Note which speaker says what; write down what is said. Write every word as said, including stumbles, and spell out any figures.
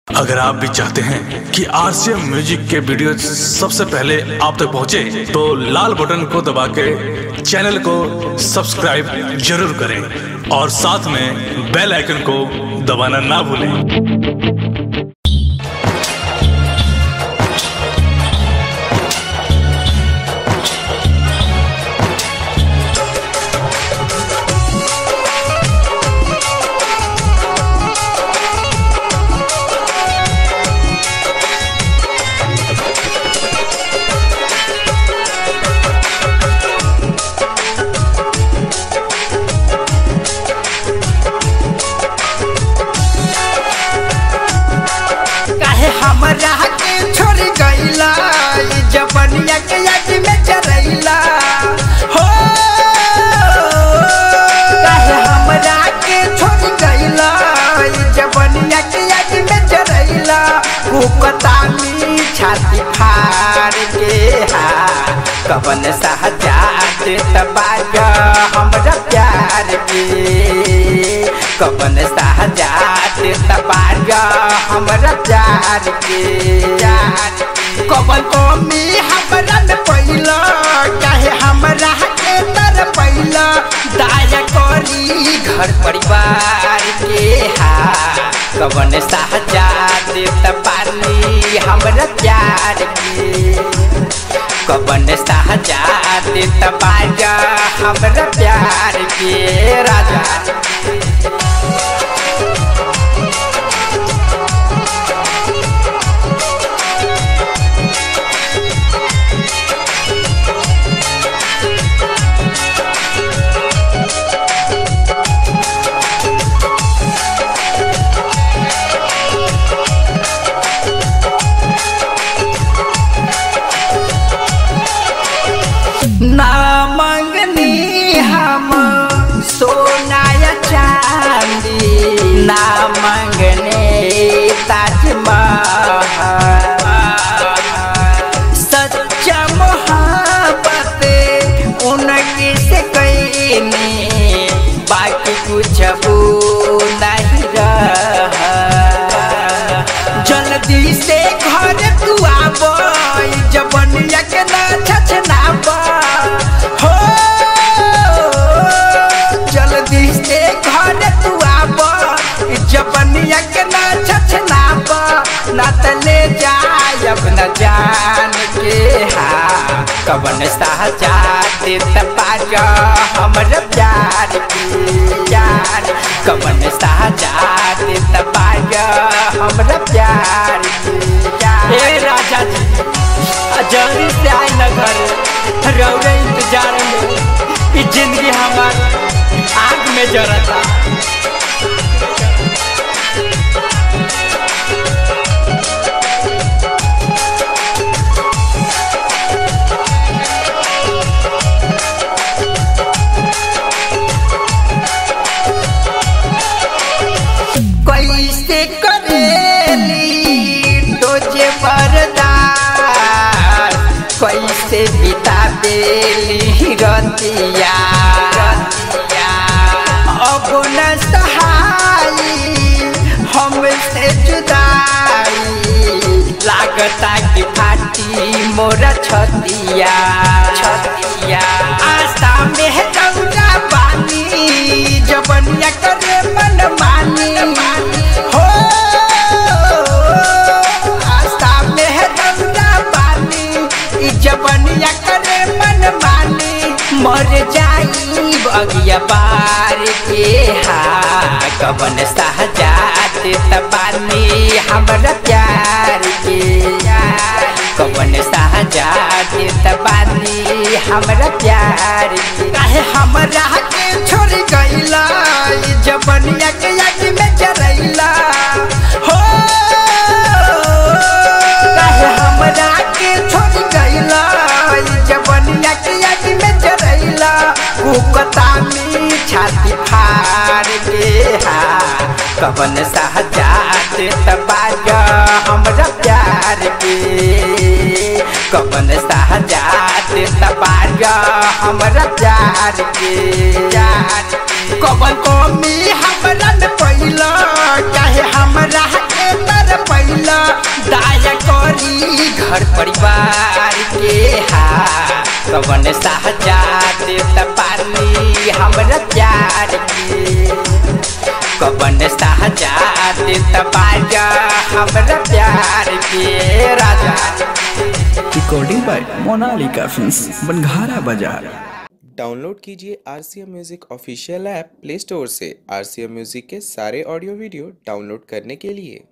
Speaker 1: अगर आप भी चाहते हैं कि आरसीएम म्यूजिक के वीडियो सबसे पहले आप तक पहुंचे, तो लाल बटन को दबा के चैनल को सब्सक्राइब जरूर करें और साथ में बेल आइकन को दबाना ना भूलें।
Speaker 2: हमरा के छोड़ गईला जबनिया के याद में चरैला हो काहे हमरा के छोड़ गईला जबनिया के याद में चरैला कुकतानी छाती फाड़ के हा कवन सहजात तबाज हमरा प्यार के कवन सहजात तबाज हमरा प्यार के कवन कमी हमरा में पैला काहे हमरा के तर पैला दया करी घर परिवार के हा कवन सहजात तबानी हमरा प्यार के कवन सहजात तबाज हमरा प्यार के राजा ना मंगनी हम सोना या चांदी ना मंगने ताजमहल सच्चा मोहब्बत उनकी से कईनी बाकी कुछ वो नहीं रहा जल्दी से घर तू आबो जबनिया के ना छछनाबो हो जल्दी से घर तू आबो जबनिया के ना छछनाबो ना तले जायब न जान के हा कवन सहजात तबाज हमरा प्यार के यार कवन सहजात तबाज हमरा प्यार के ए राजा जी जल्दी से आए न घर रौरे इंतजार में ई जिंदगी हमार आग में जरता कैसे करेली तुझे बर्दाश्त कैसे बिता देली रतिया अब न सहाई हमसे जुदाई लागता कि फाटी मोरा छतिया छतिया आशा में रौदा पानी जबनिया करे मन मानी हो आशा में रौदा पानी जबनिया करे मन मानी मर जाई बगिया बार के हा कवन सहजात तबानी हमरा प्यार के कवन सहजात तबानी हमरा प्यार के काहे हमरा के छोड़ गईला जबनिया के याद में चरैला हो काहे हमरा के छोड़ गईला जबनिया के याद में चरैला कुकतानी छाती फाड़ के हा कवन सहजात तबाज हमरा प्यार के कवन सहजात तबाज हमरा प्यार के कवन कमी हमरा में पैला चाहे हमरा के कर पहिला दाया करी घर परिवार के हा कवन साजा देता पानी हमरा प्यार के कवन साजा देता बाजा हमरा प्यार के राजा।
Speaker 3: Recording by Monalika films Banghara Bazar.
Speaker 4: Download कीजिए R C M music official app play store से। आर सी एम म्यूजिक के सारे ऑडियो वीडियो डाउनलोड करने के लिए